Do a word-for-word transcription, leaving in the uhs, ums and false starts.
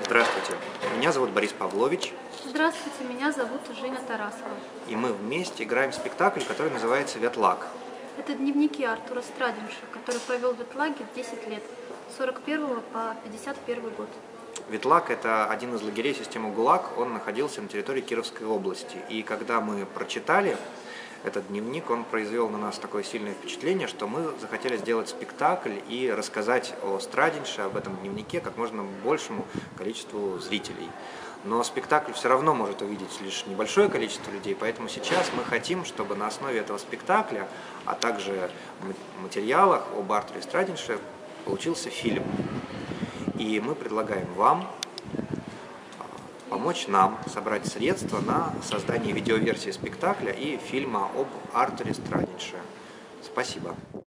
Здравствуйте, меня зовут Борис Павлович, Здравствуйте, меня зовут Женя Тарасова. и мы вместе играем в спектакль, который называется «Ветлаг». Это дневники Артура Страдинша, который провел в Ветлаге десять лет, с сорок первого по пятьдесят первый год. Ветлаг – это один из лагерей системы ГУЛАГ, он находился на территории Кировской области. И когда мы прочитали этот дневник, он произвел на нас такое сильное впечатление, что мы захотели сделать спектакль и рассказать о Страдинше, об этом дневнике, как можно большему количеству зрителей. Но спектакль все равно может увидеть лишь небольшое количество людей, поэтому сейчас мы хотим, чтобы на основе этого спектакля, а также материалах об Артуре Страдинше получился фильм. И мы предлагаем вам помочь нам собрать средства на создание видеоверсии спектакля и фильма об Артуре Страдинше. Спасибо.